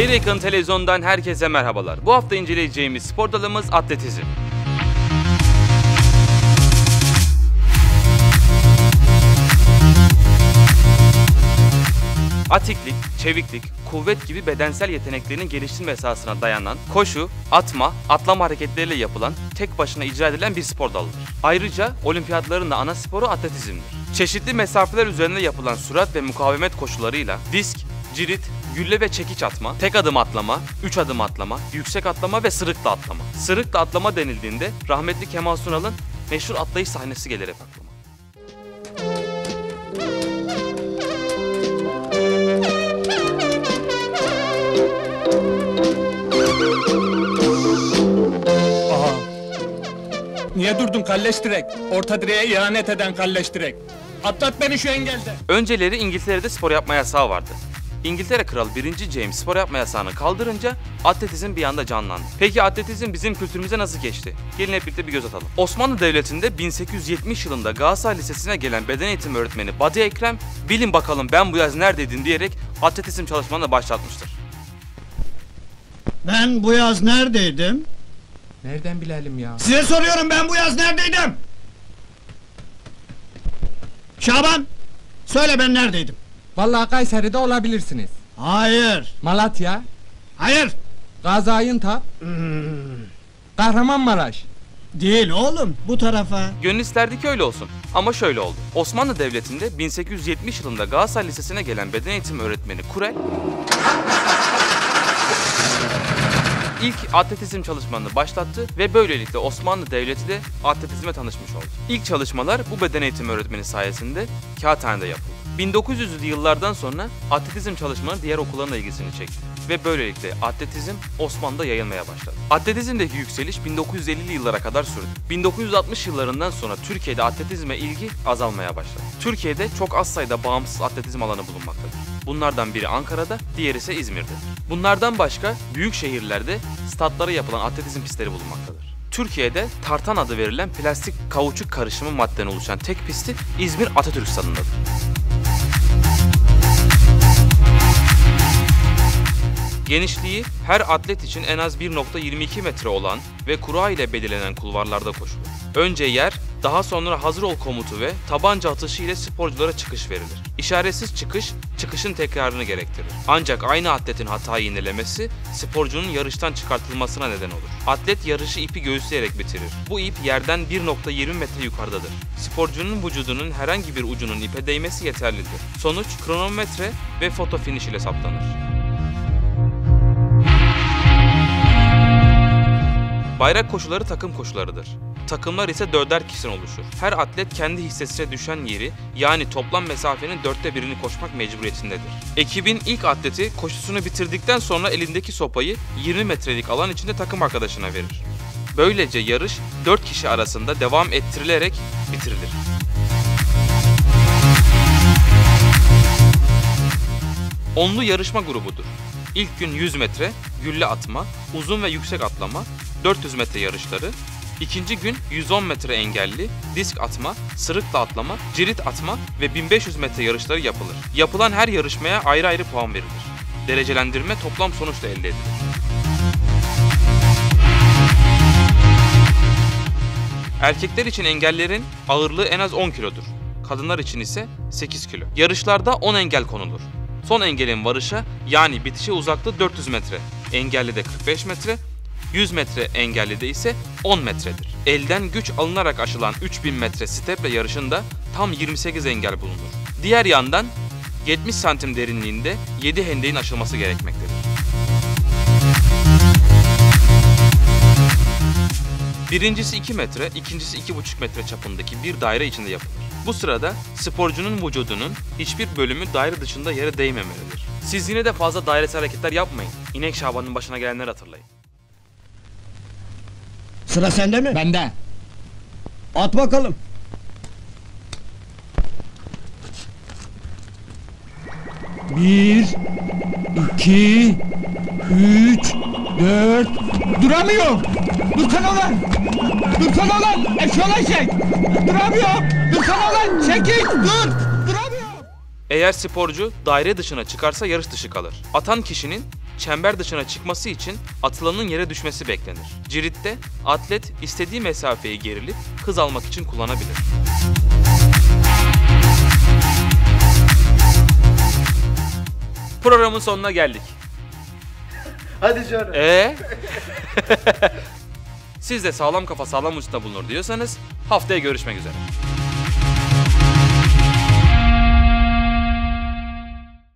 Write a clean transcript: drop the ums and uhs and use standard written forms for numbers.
Şehir Yakın Televizyon'dan herkese merhabalar. Bu hafta inceleyeceğimiz spor dalımız atletizm. Atiklik, çeviklik, kuvvet gibi bedensel yeteneklerinin geliştirme esasına dayanan koşu, atma, atlama hareketleriyle yapılan, tek başına icra edilen bir spor dalıdır. Ayrıca olimpiyatların da ana sporu atletizmdir. Çeşitli mesafeler üzerinde yapılan sürat ve mukavemet koşularıyla disk, cirit, gülle ve çekiç atma, tek adım atlama, 3 adım atlama, yüksek atlama ve sırıkla atlama. Sırıkla atlama denildiğinde rahmetli Kemal Sunal'ın meşhur atlayış sahnesi gelir hep aklıma. Niye durdun kalleş direk? Orta direğe ihanet eden kalleş direk. Atlat beni şu engelde. Önceleri İngiltere'de spor yapma yasağı vardı. İngiltere Kralı 1. James spor yapma yasağını kaldırınca atletizm bir anda canlandı. Peki atletizm bizim kültürümüze nasıl geçti? Gelin hep birlikte bir göz atalım. Osmanlı Devleti'nde 1870 yılında Galatasaray Lisesi'ne gelen beden eğitimi öğretmeni Badi Ekrem, "Bilin bakalım ben bu yaz neredeydim?" diyerek atletizm çalışmalarını başlatmıştır. Ben bu yaz neredeydim? Nereden bilelim ya? Size soruyorum, ben bu yaz neredeydim? Şaban, söyle ben neredeydim? Vallahi Kayseri'de olabilirsiniz. Hayır, Malatya, hayır. Gaziantep, Kahramanmaraş. Değil oğlum, bu tarafa. Gönül isterdi ki öyle olsun. Ama şöyle oldu. Osmanlı Devleti'nde 1870 yılında Galatasaray Lisesi'ne gelen beden eğitimi öğretmeni Kurel, İlk atletizm çalışmalarını başlattı ve böylelikle Osmanlı Devleti de atletizme tanışmış oldu. İlk çalışmalar bu beden eğitimi öğretmeni sayesinde Kağıthane'de yapıldı. 1900'lü yıllardan sonra atletizm çalışmaları diğer okulların da ilgisini çekti ve böylelikle atletizm Osmanlı'da yayılmaya başladı. Atletizmdeki yükseliş 1950'li yıllara kadar sürdü. 1960 yıllarından sonra Türkiye'de atletizme ilgi azalmaya başladı. Türkiye'de çok az sayıda bağımsız atletizm alanı bulunmaktadır. Bunlardan biri Ankara'da, diğeri ise İzmir'de. Bunlardan başka büyük şehirlerde statlara yapılan atletizm pistleri bulunmaktadır. Türkiye'de tartan adı verilen plastik kauçuk karışımı maddeden oluşan tek pisti İzmir Atatürk Stadı'ndadır. Genişliği her atlet için en az 1.22 metre olan ve kura ile belirlenen kulvarlarda koşulur. Önce yer, daha sonra hazır ol komutu ve tabanca atışı ile sporculara çıkış verilir. İşaretsiz çıkış, çıkışın tekrarını gerektirir. Ancak aynı atletin hatayı yinelemesi, sporcunun yarıştan çıkartılmasına neden olur. Atlet yarışı ipi göğüsleyerek bitirir. Bu ip yerden 1.20 metre yukarıdadır. Sporcunun vücudunun herhangi bir ucunun ipe değmesi yeterlidir. Sonuç, kronometre ve foto finish ile saptanır. Bayrak koşuları takım koşularıdır. Takımlar ise 4'er kişiden oluşur. Her atlet kendi hissesine düşen yeri, yani toplam mesafenin 1/4'ünü koşmak mecburiyetindedir. Ekibin ilk atleti koşusunu bitirdikten sonra elindeki sopayı 20 metrelik alan içinde takım arkadaşına verir. Böylece yarış 4 kişi arasında devam ettirilerek bitirilir. Onlu yarışma grubudur. İlk gün 100 metre, gülle atma, uzun ve yüksek atlama, 400 metre yarışları, ikinci gün 110 metre engelli, disk atma, sırıkla atlama, cirit atma ve 1500 metre yarışları yapılır. Yapılan her yarışmaya ayrı ayrı puan verilir. Derecelendirme toplam sonuçla elde edilir. Erkekler için engellerin ağırlığı en az 10 kilodur. Kadınlar için ise 8 kilo. Yarışlarda 10 engel konulur. Son engelin varışa, yani bitişe uzaklığı 400 metre, engellide 45 metre, 100 metre engellide ise 10 metredir. Elden güç alınarak aşılan 3000 metre steple yarışında tam 28 engel bulunur. Diğer yandan 70 santim derinliğinde 7 hendeğin aşılması gerekmektedir. Birincisi 2 metre, ikincisi 2,5 metre çapındaki bir daire içinde yapılır. Bu sırada sporcunun vücudunun hiçbir bölümü daire dışında yere değmemelidir. Siz yine de fazla dairesel hareketler yapmayın. İnek Şaban'ın başına gelenleri hatırlayın. Sıra sende mi? Bende. At bakalım. Bir, iki, üç, dört... Duramıyorum! Dursana lan! Dursana lan! Eşyalaşacak! Duramıyorum! Dursana lan! Çekil! Dur! Duramıyorum! Eğer sporcu daire dışına çıkarsa yarış dışı kalır. Atan kişinin çember dışına çıkması için atılanın yere düşmesi beklenir. Ciritte atlet istediği mesafeyi gerilip hız almak için kullanabilir. Programın sonuna geldik. Hadi canım. Siz de sağlam kafa sağlam usta bulunur diyorsanız haftaya görüşmek üzere.